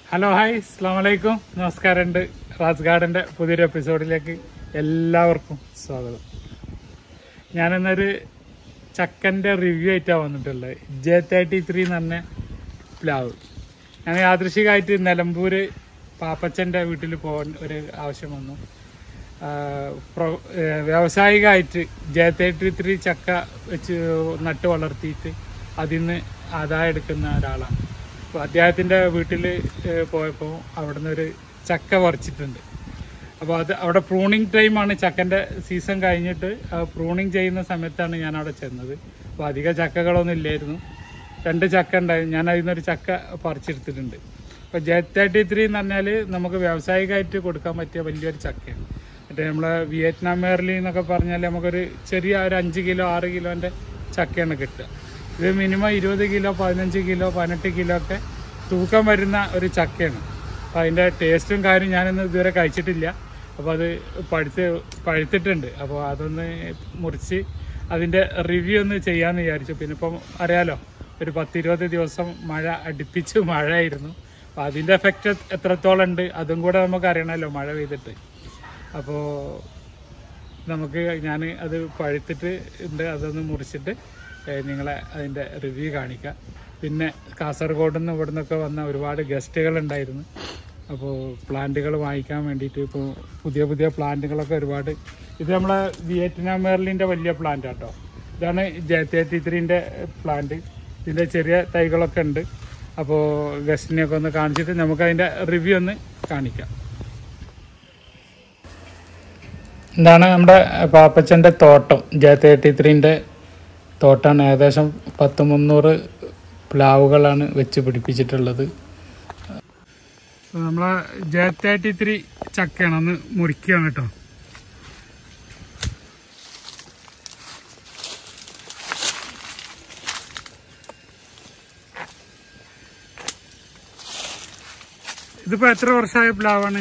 Hello hi അസ്സലാമു അലൈക്കും നമസ്കാരമുണ്ട്. റാസ് ഗാർഡൻ്റെ പുതിയൊരു എപ്പിസോഡിലേക്ക് എല്ലാവർക്കും സ്വാഗതം. ഞാനിന്നൊരു ചക്കൻ്റെ റിവ്യൂ ആയിട്ടാണ് വന്നിട്ടുള്ളത്. J33 എന്ന് പറഞ്ഞ പ്ലാവ്. ഞാൻ യാദൃശികമായിട്ട് നിലമ്പൂർ പാപ്പച്ചൻ്റെ വീട്ടിൽ പോകാൻ ഒരു ആവശ്യം വന്നു. വ്യാവസായികമായിട്ട് J33 ചക്ക വെച്ച് നട്ട് വളർത്തിയിട്ട് അതിൽ നിന്ന് ആദായം എടുക്കുന്ന ഒരാളാണ്. അപ്പോൾ അദ്ദേഹത്തിൻ്റെ വീട്ടിൽ പോയപ്പോൾ അവിടെ നിന്ന് ഒരു ചക്ക പറിച്ചിട്ടുണ്ട്. അപ്പോൾ അവിടെ പ്രൂണിങ് ടൈമാണ്, ചക്കൻ്റെ സീസൺ കഴിഞ്ഞിട്ട് പ്രൂണിങ് ചെയ്യുന്ന സമയത്താണ് ഞാൻ അവിടെ ചെന്നത്. അപ്പോൾ അധികം ചക്കകളൊന്നും ഇല്ലായിരുന്നു, 2 ചക്ക ഉണ്ടായിരുന്നു. ഞാൻ അതിൽ നിന്നൊരു ചക്ക പറിച്ചെടുത്തിട്ടുണ്ട്. അപ്പോൾ J33 എന്ന് പറഞ്ഞാൽ നമുക്ക് വ്യാവസായികമായിട്ട് കൊടുക്കാൻ പറ്റിയ വലിയൊരു ചക്കയാണ്. മറ്റേ നമ്മളെ വിയറ്റ്നാം മേർലി എന്നൊക്കെ പറഞ്ഞാൽ നമുക്കൊരു ചെറിയ ഒരു 5 കിലോ 6 കിലോൻ്റെ ചക്കയാണ് കിട്ടുക. ഇത് മിനിമം 20 കിലോ 15 കിലോ 18 കിലോ ഒക്കെ തൂക്കം വരുന്ന ഒരു ചക്കയാണ്. അപ്പോൾ അതിൻ്റെ ടേസ്റ്റും കാര്യം ഞാനൊന്നും ഇതുവരെ കഴിച്ചിട്ടില്ല. അപ്പോൾ അത് പഴുത്തിട്ടുണ്ട്. അപ്പോൾ അതൊന്ന് മുറിച്ച് അതിൻ്റെ റിവ്യൂ ഒന്ന് ചെയ്യാമെന്ന് വിചാരിച്ചു. പിന്നെ ഇപ്പം അറിയാലോ, ഒരു 10-20 ദിവസം അടുപ്പിച്ച് മഴയായിരുന്നു. അപ്പോൾ അതിൻ്റെ എഫക്റ്റ് എത്രത്തോളം ഉണ്ട് അതും കൂടെ നമുക്ക് അറിയണമല്ലോ, മഴ പെയ്തിട്ട്. അപ്പോൾ ഞാൻ അത് പഴുത്തിട്ട് ഉണ്ട്, അതൊന്ന് മുറിച്ചിട്ട് നിങ്ങളെ അതിൻ്റെ റിവ്യൂ കാണിക്കാം. പിന്നെ കാസർഗോഡ് നിന്ന് ഇവിടെ നിന്നൊക്കെ വന്ന ഒരുപാട് ഗസ്റ്റുകളുണ്ടായിരുന്നു. അപ്പോൾ പ്ലാന്റുകൾ വാങ്ങിക്കാൻ വേണ്ടിയിട്ട് ഇപ്പോൾ പുതിയ പ്ലാന്റുകളൊക്കെ ഒരുപാട്. ഇത് നമ്മളെ വിയറ്റ്നാം മേർലിൻ്റെ വലിയ പ്ലാന്റ് കേട്ടോ. ഇതാണ് J33ൻ്റെ പ്ലാന്റ്. ഇതിൻ്റെ ചെറിയ തൈകളൊക്കെ ഉണ്ട്. അപ്പോൾ ഗസ്റ്റിനെയൊക്കെ ഒന്ന് കാണിച്ചിട്ട് നമുക്കതിൻ്റെ റിവ്യൂ ഒന്ന് കാണിക്കാം. ഇതാണ് നമ്മുടെ പാപ്പച്ചൻ്റെ തോട്ടം. J33ൻ്റെ തോട്ടാണ്. ഏകദേശം 100-300 പ്ലാവുകളാണ് വെച്ച് പിടിപ്പിച്ചിട്ടുള്ളത്. നമ്മളെ J33 ചക്കയാണ്, ഒന്ന് മുറിക്കുകയാണ് കേട്ടോ. ഇതിപ്പോ എത്ര വർഷമായ പ്ലാവാണ്?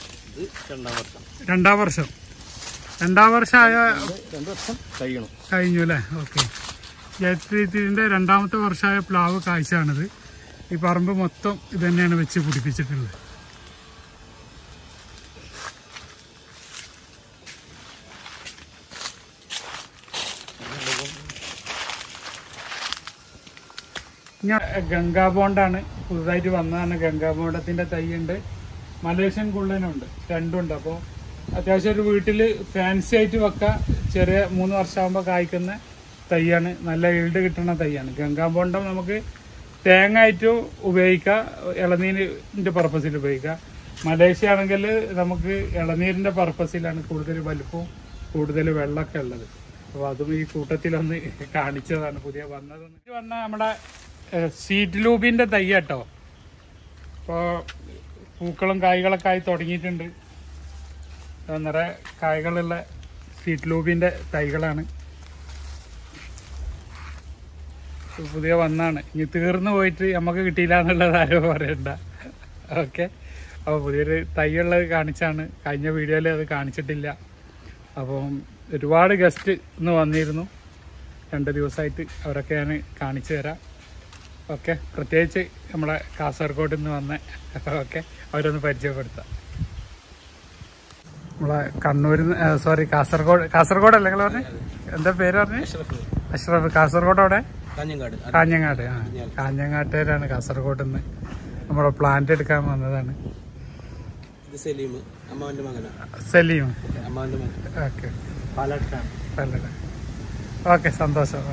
2 വർഷം. 2 വർഷമായ 2 വർഷം കഴിഞ്ഞു അല്ലേ? ഓക്കെ. J33ൻ്റെ 2ാമത്തെ വർഷമായ പ്ലാവ് കാഴ്ചയാണിത്. ഈ പറമ്പ് മൊത്തം ഇത് തന്നെയാണ് വെച്ച് പിടിപ്പിച്ചിട്ടുള്ളത്. ഗംഗാബോണ്ടാണ് പുതുതായിട്ട് വന്നതാണ്. ഗംഗാബോണ്ടത്തിൻ്റെ തൈയുണ്ട്, മലേഷ്യൻ കുള്ളനുണ്ട്, രണ്ടുണ്ട്. അപ്പോൾ അത്യാവശ്യം ഒരു വീട്ടിൽ ഫാൻസി ആയിട്ട് വെക്കാം. ചെറിയ 3 വർഷമാകുമ്പോൾ കായ്ക്കുന്ന തൈയാണ്, നല്ല ഈൽഡ് കിട്ടുന്ന തൈയാണ്. ഗംഗാബോണ്ടം നമുക്ക് തേങ്ങ ആയിട്ടും ഉപയോഗിക്കാം, ഇളനീരിൻ്റെ പർപ്പസിൽ ഉപയോഗിക്കാം. മലേഷ്യ ആണെങ്കിൽ നമുക്ക് ഇളനീരിൻ്റെ പർപ്പസിലാണ് കൂടുതൽ വലുപ്പവും കൂടുതൽ വെള്ളമൊക്കെ ഉള്ളത്. അപ്പോൾ അതും ഈ കൂട്ടത്തിലൊന്ന് കാണിച്ചതാണ് പുതിയ വന്നതെന്ന്. ഇത് വന്ന നമ്മുടെ സീഡ് ലൂബിൻ്റെ തൈ കേട്ടോ. ഇപ്പോൾ പൂക്കളും കായ്കളൊക്കെ ആയി തുടങ്ങിയിട്ടുണ്ട്. നിറയെ കായ്കളുള്ള സീഡ് ലൂബിൻ്റെ തൈകളാണ്. പുതിയ വന്നാണ്, ഇനി തീർന്നു പോയിട്ട് നമുക്ക് കിട്ടിയില്ല എന്നുള്ളത് ആരും പറയണ്ട. ഓക്കെ. അപ്പോൾ പുതിയൊരു തൈയുള്ളത് കാണിച്ചാണ്. കഴിഞ്ഞ വീഡിയോയിൽ അത് കാണിച്ചിട്ടില്ല. അപ്പം ഒരുപാട് ഗസ്റ്റ് ഇന്ന് വന്നിരുന്നു. 2 ദിവസമായിട്ട് അവരൊക്കെ ഞാൻ കാണിച്ചു തരാം. ഓക്കെ. പ്രത്യേകിച്ച് നമ്മളെ കാസർഗോഡ് നിന്ന് വന്ന അവരൊന്ന് പരിചയപ്പെടുത്താം. നമ്മളെ കാസർഗോഡ് അല്ല നിങ്ങൾ പറഞ്ഞേ? എന്താ പേര് പറഞ്ഞേ? അഷ്റഫ്. കാസർഗോഡ് അവിടെ കാഞ്ഞങ്ങാട്. കാഞ്ഞങ്ങാട്ടുകാരാണ് കാസർഗോഡ് നിന്ന്. നമ്മളെ പ്ലാന്റ് എടുക്കാൻ വന്നതാണ്. സലീം. ഓക്കെ. പാലക്കാട്. ഓക്കെ, സന്തോഷം.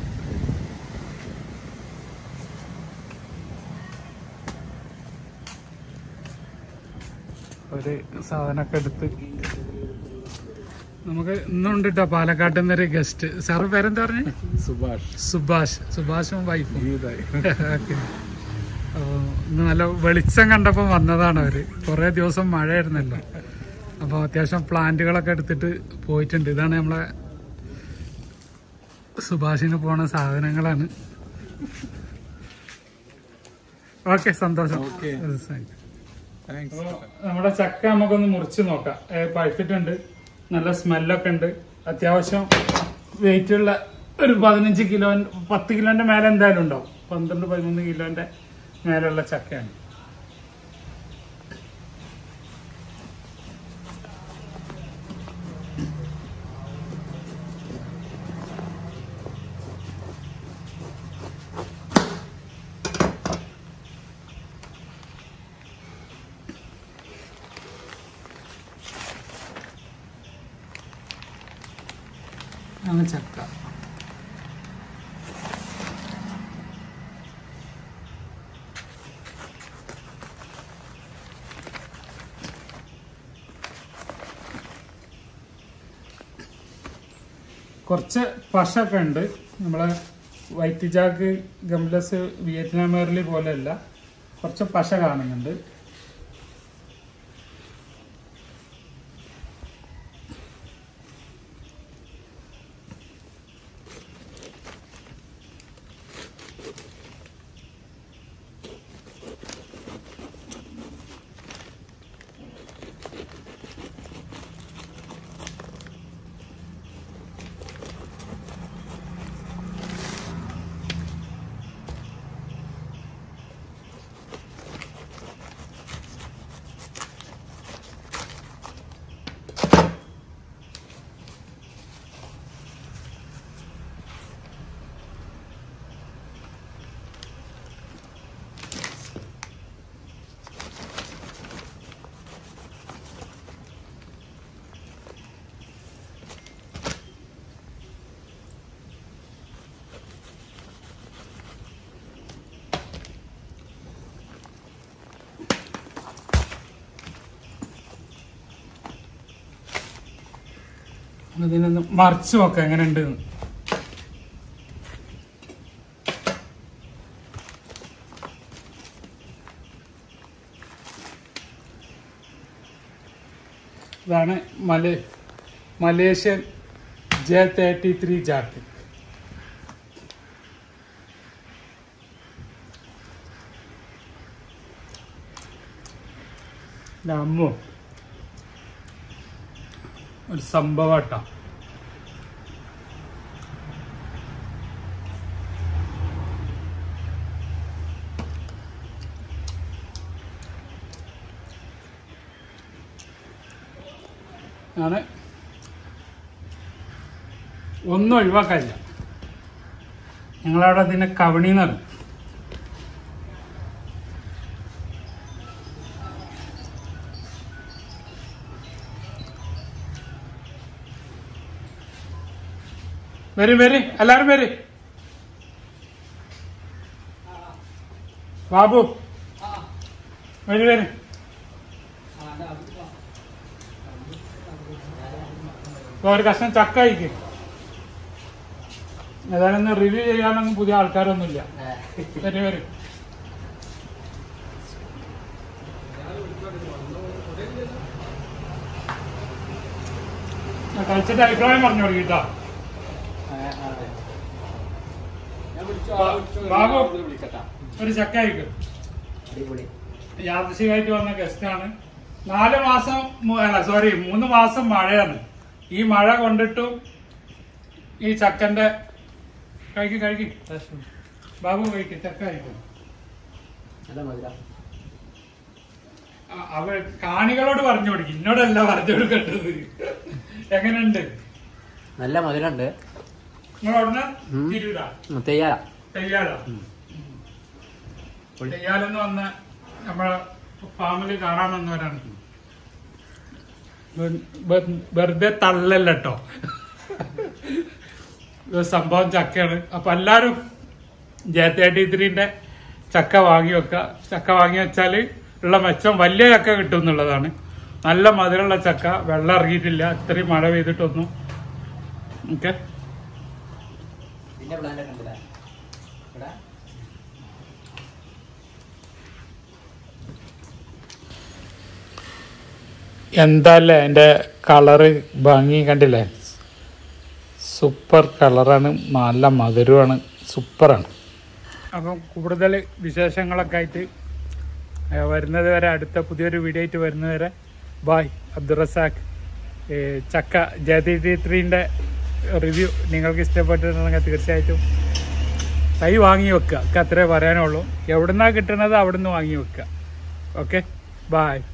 ഒരു സാധനമൊക്കെ എടുത്ത് നമുക്ക് ഇന്നുണ്ട് കേട്ടോ. പാലക്കാട്ടിൽ നിന്നൊരു ഗസ്റ്റ്. സാറ് പേരെന്താ പറഞ്ഞേ? സുഭാഷും വൈഫും. ഓക്കെ. അപ്പോൾ ഇന്ന് നല്ല വെളിച്ചം കണ്ടപ്പോൾ വന്നതാണ് അവർ. കുറേ ദിവസം മഴയായിരുന്നല്ലോ. അപ്പോൾ അത്യാവശ്യം പ്ലാന്റുകളൊക്കെ എടുത്തിട്ട് പോയിട്ടുണ്ട്. ഇതാണ് നമ്മളെ സുഭാഷിന് പോണ സാധനങ്ങളാണ്. ഓക്കെ, സന്തോഷം. നമ്മുടെ ചക്ക നമുക്കൊന്ന് മുറിച്ച് നോക്കാം. പഴുത്തിട്ടുണ്ട്, നല്ല സ്മെല്ലൊക്കെ ഉണ്ട്. അത്യാവശ്യം വെയിറ്റുള്ള ഒരു 15 കിലോ 10 കിലോന്റെ മേലെ എന്തായാലും ഉണ്ടാവും. 12-13 കിലോന്റെ മേലുള്ള ചക്കയാണ്. അങ്ങനെ ചക്ക. കുറച്ച് പശൊക്കെ ഉണ്ട്. നമ്മളെ വൈറ്റ് ജാക്ക് ഗംലസ് വിയറ്റ്നാം മെർലി പോലെയല്ല, കുറച്ച് പശ കാണുന്നുണ്ട്. ഇതിനൊന്ന് മറിച്ച് നോക്കാം എങ്ങനെ ഉണ്ട്. ഇതാണ് മലേഷ്യൻ J33 ജാക്ക്. അമ്മോ ഒരു സംഭവട്ടാ. ആണ് ഒന്നും ഒഴിവാക്കാനില്ല. ഞങ്ങളവിടെ അതിനെ കവണിന്നാണ്. വരും എല്ലാരും വരും. ബാബു വരും. ഒരു കഷ്ണം ചക്ക കഴിക്കും. ഏതായാലും റിവ്യൂ ചെയ്യാനൊന്നും പുതിയ ആൾക്കാരൊന്നുമില്ല. വരും. കഴിച്ചിട്ട് അഭിപ്രായം പറഞ്ഞു തുടങ്ങിട്ടാ. ബാബു ഒരു ചക്ക കഴിക്കും. യാദൃശികമായിട്ട് വന്ന ഗസ്റ്റാണ്. 3 മാസം മഴയാണ്. ഈ മഴ കൊണ്ടിട്ടും ഈ ചക്കന്റെ കഴിക്കും ബാബു കഴിക്കും. ചക്ക കഴിക്കും. അവ കാണികളോട് പറഞ്ഞു കൊടുക്കും, എന്നോടല്ല പറഞ്ഞു കൊടുക്കേണ്ടത്. എങ്ങനെയുണ്ട്? നല്ല മധുരമുണ്ട്. നിങ്ങൾ ഉടനെ തിരൂരാ തെയ്യാലെന്ന് വന്ന നമ്മളെ ഫാമിലി കാണാൻ വന്നവരാണ്. വെറുതെ തള്ളല്ലോ. സംഭവം ചക്കയാണ്. അപ്പൊ എല്ലാരും J33 ചക്ക വാങ്ങി വെക്ക. ചക്ക വാങ്ങി വെച്ചാല് ഉള്ള മെച്ചം വലിയ ചക്ക കിട്ടും എന്നുള്ളതാണ്. നല്ല മധുരമുള്ള ചക്ക, വെള്ളം ഇറങ്ങിയിട്ടില്ല, ഇത്രയും മഴ പെയ്തിട്ടൊന്നും. ഓക്കെ, എന്താല്ലേ എൻ്റെ കളറ് ഭംഗി കണ്ടില്ലേ? സൂപ്പർ കളറാണ്, നല്ല മധുരമാണ്, സൂപ്പറാണ്. അപ്പം കൂടുതൽ വിശേഷങ്ങളൊക്കെ ആയിട്ട് വരുന്നത് വരെ, അടുത്ത പുതിയൊരു വീഡിയോ ആയിട്ട് വരുന്നത് വരെ ബായ്. അബ്ദുറസാഖ്. ചക്ക J33 റിവ്യൂ നിങ്ങൾക്ക് ഇഷ്ടപ്പെട്ടിട്ടുണ്ടെങ്കിൽ തീർച്ചയായിട്ടും തൈ വാങ്ങി വെക്കുക. അത്രേ പറയാനുള്ളൂ. എവിടുന്നാണ് കിട്ടുന്നത് അവിടെ നിന്ന് വാങ്ങി വെക്കുക. Okay, bye.